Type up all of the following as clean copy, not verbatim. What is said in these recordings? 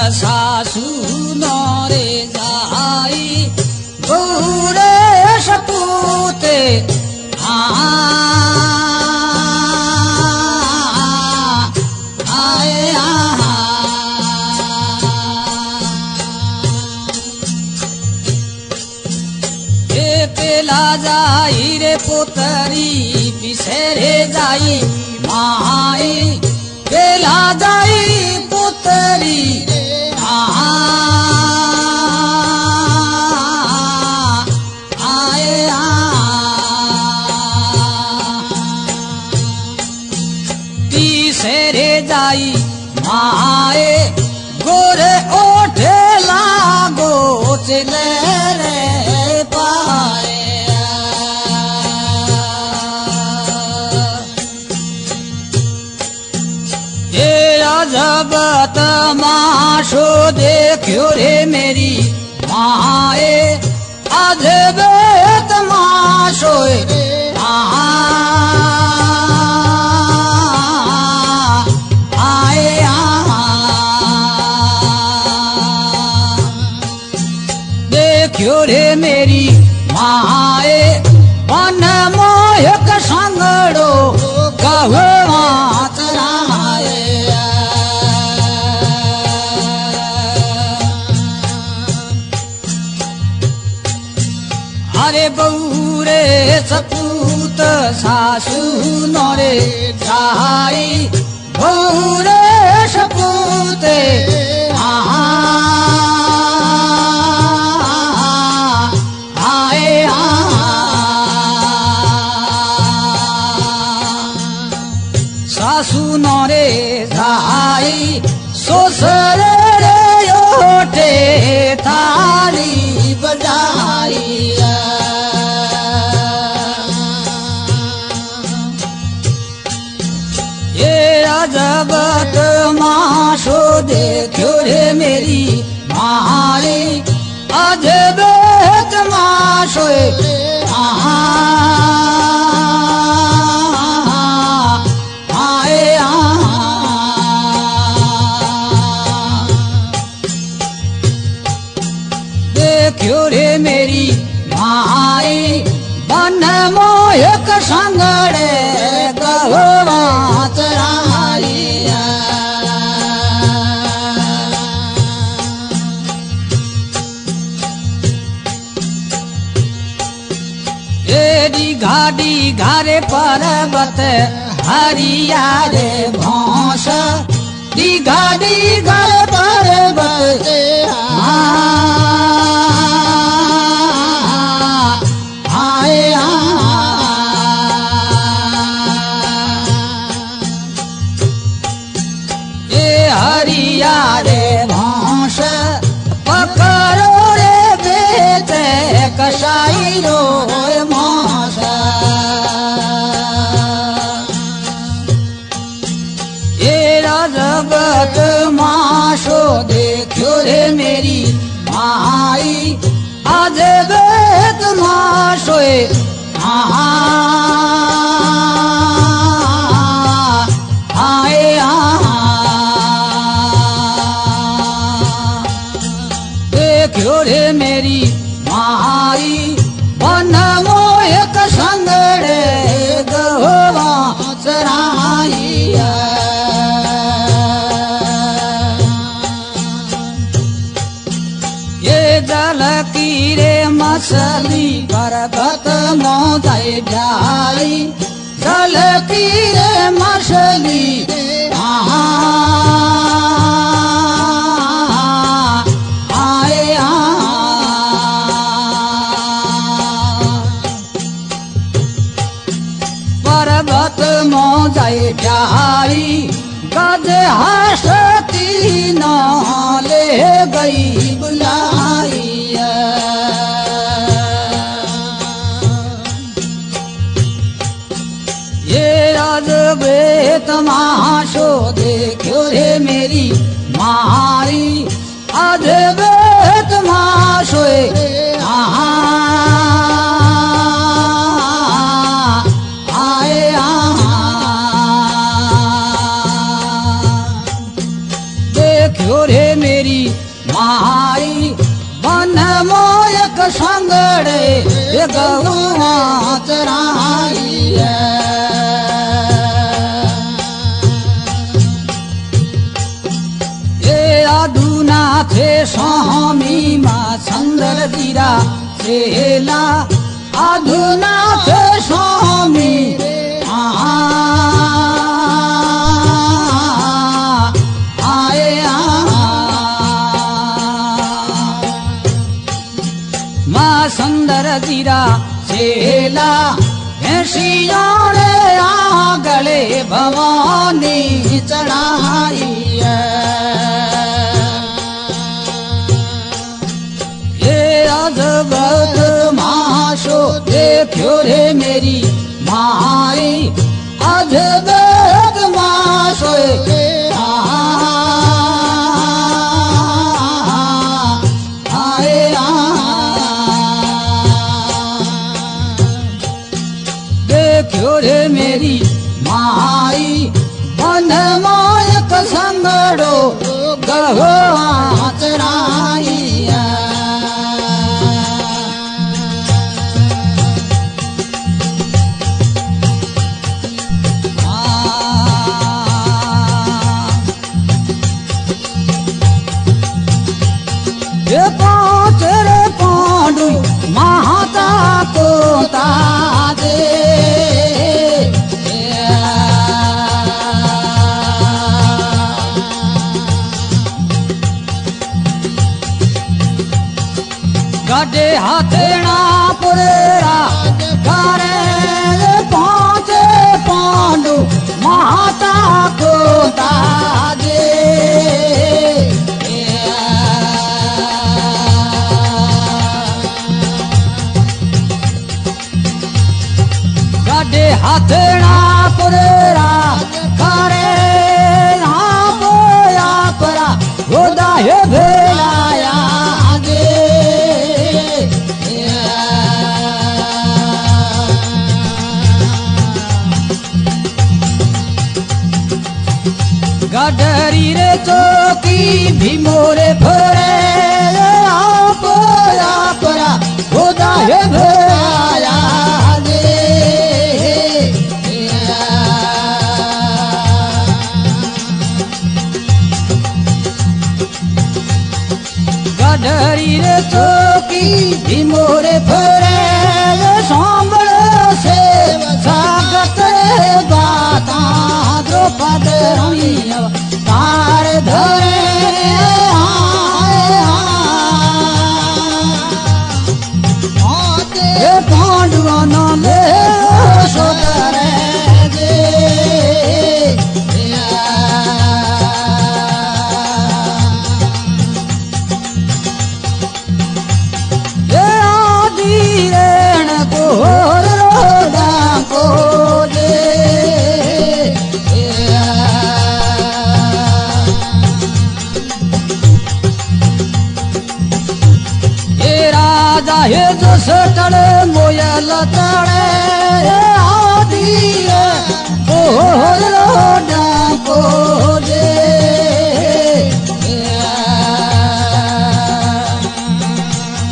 सासू नरे जाई बहुरे सपूते पेला जाई रे पुतरी बिसरे जाई माई पेला जाई पुतरी बिसरे जाई माए गोरे ओठे लागो चले रे पाए ये अजब तमाशो देखो रे मेरी माए अजब तमाशो देखो रे मेरी माए मन मोहक संगड़ो कहवात राए अरे बहुरे सपूत सासू नरे जाई बहुरे सपूते सासू नरे जाई ससुर रे ओठे थाली बजाई ये अजब तमाशो देखो रे मेरी माई अजब तमाशो देखो रे मेरी माई बन मोहक संगड़े कहवात राई एडी घाडी घारे पर्वत हरिया रे भौस दी घाडी घारे पर्वत हरिया रे भौस पकड़ो रे बेटे कसाई रो मौस ये रजबत माशो देखो रे मेरी माई अजबत माशो देखो रे मेरी माई बन मोहक संगड़े कहवात राई ये जल की रे मछली पर्वत मोदाई जाई जल की रे मछली पर्वत मोजाई जाई गज हसती नाले गई बुलाई ये अजबे तमाशो देखो रे मेरी माई अजबे तमाशो देखो रे मेरी बन मोयक संगड़े गहुआ चराई ये आदुना थे स्वामी माँ सुंदर दीरा सेला आधुना थे स्वामी सुंदर दीरा सेला भैंसियों गले भवानी चढ़ाई ये अद्भुत माशो देखो रे मेरी माई अद्भुत माशो रे मेरी माई बन मोयक संगड़ो गहुआ चराई ये पाँच रे पांडु महाता को तादे गडे हाथेना पुरेरा करे पाँच पांडु माता को ताजे गडे हाथेना पुरेरा करे पोया परा गोदा हे भेलाया गडरी रे चौकी भी मोरे भरे आप परा खुदा है भराया गडरी रे चौकी भी मोरे भरे सांबल से स्वागत बाता द्रौपद रानी तार धरे पांडुआ नाम सोदरे आदि रण को हे जो सटड़े मोयल तड़े आदि को दे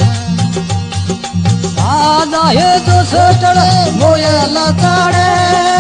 आदा हे जो सटड़े मोयल तड़े